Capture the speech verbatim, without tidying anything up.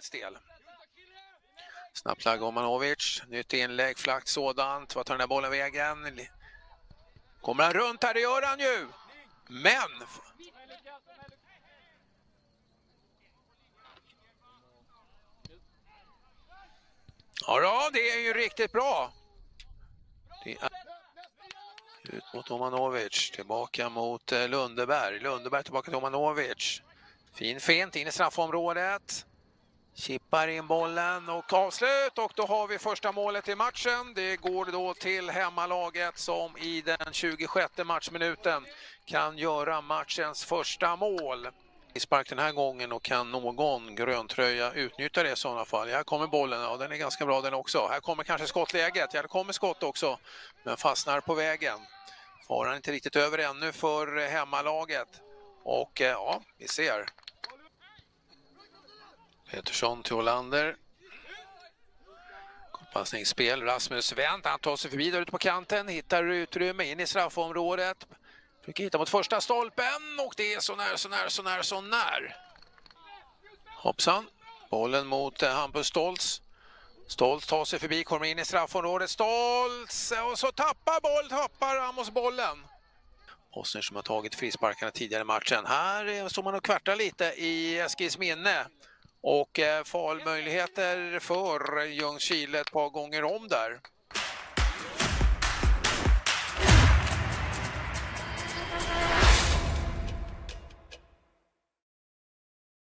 lagets del. Snabbt lag Omanovic, nytt inlägg, flackt sådant. Vad tar den där bollen vägen? Kommer han runt här, det gör han ju! Men... Ja då, det är ju riktigt bra. Det är... Ut mot Omanovic, tillbaka mot Lundeberg. Lundeberg tillbaka till Omanovic. Fin fint in i straffområdet. Chippar in bollen och avslut, och då har vi första målet i matchen. Det går då till hemmalaget som i den tjugosjätte matchminuten kan göra matchens första mål. I spark den här gången, och kan någon gröntröja utnyttja det i sådana fall. Här kommer bollen, och den är ganska bra den också. Här kommer kanske skottläget, ja det kommer skott också, men fastnar på vägen. Får han inte riktigt över ännu för hemmalaget. Och ja, vi ser. Petersson till Olander. Passningsspel, Rasmus Wendt, han tar sig förbi där ute på kanten, hittar utrymme in i straffområdet. Försöker hitta mot första stolpen, och det är så när, så när, så när, så när. Hoppsan, bollen mot eh, Hampus Stoltz. Stoltz tar sig förbi, kommer in i straffområdet, Stoltz, och så tappar boll, tappar Amos bollen. Bosnier som har tagit frisparkarna tidigare i matchen. Här står man och kvartar lite i Eskilsminne. Och eh, fallmöjligheter för Ljungskile ett par gånger om där.